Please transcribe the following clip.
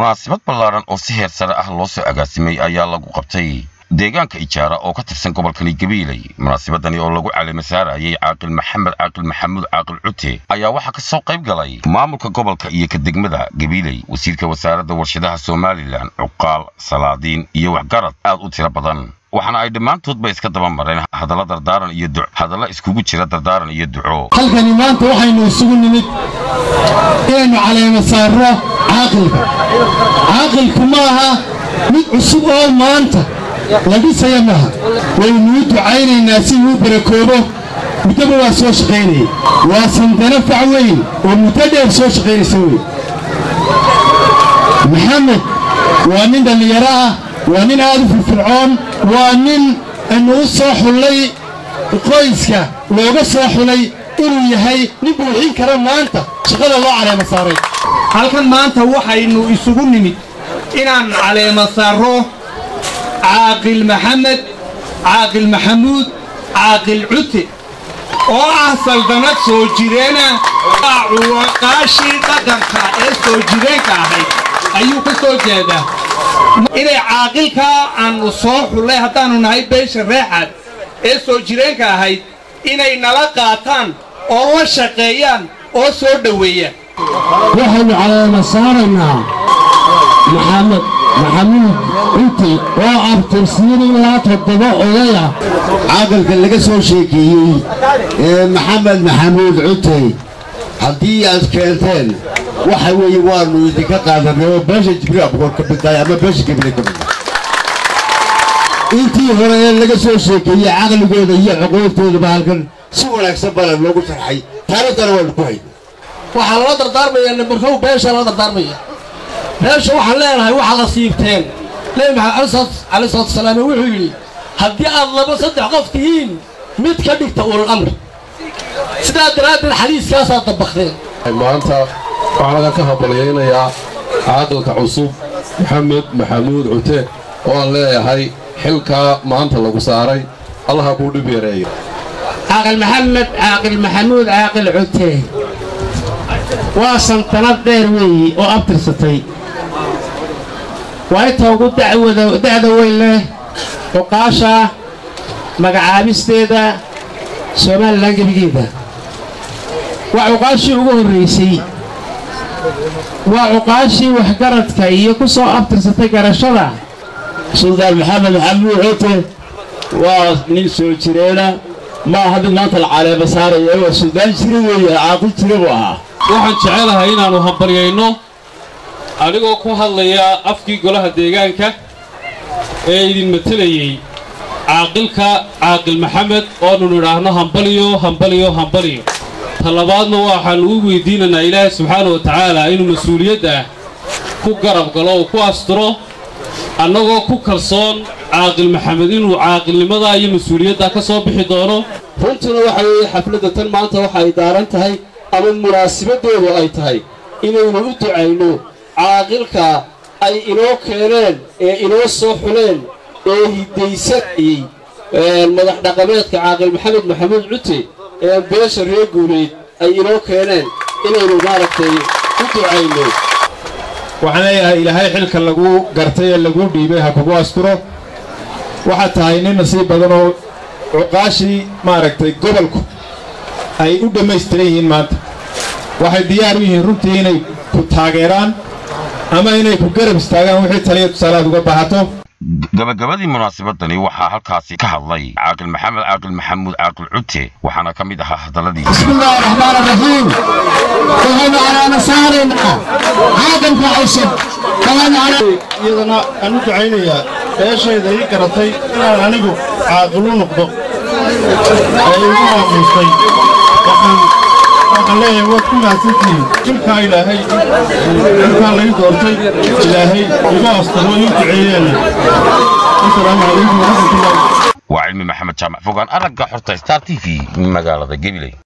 munaasabad ballaaran oo si heer sare ah loo soo agaasimay ayaa lagu qabtay deegaanka Ijaara oo ka tirsan gobolka Gabiley. munaasabadani oo lagu caleema saarayay Caaqil Maxamuud Caaqil Cute ayaa waxa ka soo qayb galay maamulka gobolka iyo ka degmada Gabiley, wasiirka wasaaradda warshadaha Soomaaliland, Cuqaal, Salaadiin iyo waxgarad aad u tiro badan. waxana ay dhamaantoodba iska daba mareen hadalla dardaaran iyo duco hadalla iskugu jira dardaaran iyo duco. halkani maanta waxaynu isugu nimid inaynu caleema saarno caaqilku maaha mid cusub oo maanta la dhisaya maaha. waynu ducaynaynaa si uu barakoobo. muddaba waa soo shaqaynayay, waa sandana fac weyn oo muddo dheer soo shaqaynaysa wey. maxamed waa nin dhallinyaro ah, waa nin aad u firfircoon, waa nin aanu u soo xullay qoyska looga soo xulay inuu yahay nin buuxin kara maanta shaqada loo caleema saaray. halkan maanta waxaynu isugu nimid inaan caleema saaro Caaqil Maxamuud Caaqil Cute oo ah saldanad soo jireena qaashii dhaqanka ee soo jireenka ahayd ayuu ka soo jeedaa. inay caaqilka aanu soo xullay haddaanu nahay beesha reexaad ee soo jireenka ahayd inay nala qaataan oo la shaqeeyaan oo soo dhoweeyaan. waxaynu caleema saaraynaa maxamuud Cute oo abtirsiin ilaa 7 odaya. caaqilka laga soo sheekeeyey maxamuud Cute haddii aad keenteen waxa weeye waanu idinka qaadanay oo beesha Jibriil Abukar ka bidaay ama beesha Gabiley ka bidaay. intii hore laga soo sheekeeyey caqligooda iyo xuquuqdooda halkan si wanaagsan baa loogu sharxay. taariikhdana waa ku hay waxaa la dardaarmayaa nambarkow beesha la dardaarmaya. beesha waxaan leenahay waxa la siibteen Nabi Maxamed alayhi salaam wuxuu yiri haddii aad 2-3 qof tihiin mid ka dhigta ulul amr. sidaa daraaddeed xadiiskaas aad dabaqteen. maanta waxaan ka habaleynayaa caaqilka cusub Maxamuud Cute oo aan leeyahay xilka maanta lagu saaray Allah ku dhib yareeyo. caaqil Maxamuud Caaqil Cute waa santanad dheer weey oo abtirsatay. waa inta ugu dacwada weyn leh oqaasha magacaabisteeda Soomaaliland gebigeeda. waa oqaashii ugu horeysay, waa oqaashii waxgaradka iyo ku soo abtirsatay garashada. Suldaan Maxamuud Cute waa nin soo jireena ma hadda maanta la caleema saarayo waa suldaan jire weeye, caaqil jire buu ahaa. waxaan jecelahay inaanu hambaryayno anigoo ku hadlaya afkii golaha deegaanka ee idin matelayay Caaqil Maxamed oo nidhaahno hambaliyo. talabaadna waxaan ugu weydiinaynaa Ilaahay subxaanahu wa ta'aala inuu mas'uuliyadda ku garab galo oo ku asturo annagoo ku kalsoon Caaqil Maxamed inuu caaqilnimada iyo mas'uuliyadda ka soo bixi doono. runtina waxa weeye xafladda tan maanta waxa ay daaran tahay ama munaasabadoodu ay tahay inaynu u ducayno caaqilka ay inoo keeneen ee inoo soo xuleen ee hidaysanayay madax dhaqameedka Caaqil Maxamuud Cute ee beesha reer Guuleed ay inoo keeneen inaynu maaragtay u ducayno. waxaan leeyahay ilaahay xilka lagu gartay ee lagu dhiibay ha kugu asturo. waxa tahay nin nasiib badan oo cuqaashii maaragtay gobolku ay u dhammaystiran yihiin maanta. waxay diyaar u yihiin runtii inay ku taageeraan ama inay ku garab istaagaan wixii taliya tusaalaad uga baahato. gabagabadii munaasabadani waxaa halkaasi ka hadlay Caaqil Maxamuud Caaqil Cute waxaana ka mid ahaa hadalladii. bismillaahi raxmaani raxiim. waxaynu caleema saaraynaa caaqilka cusub. iyadana aan u ducaynayaa beeshayda ii garatay inaan anigu caaqil u noqdo ee igu aamusay. waxaan leeyahay waad ku mahadsantihiin xilkaa ilaahay xilkaa laga doortay ilaahay igu asturo ii duceeyeen. assalaamu calaykum waraxmatullaahi. waa Cilmi Maxamed Jaamac Fogaan aragga xorta Star TV magaalada Gabiley.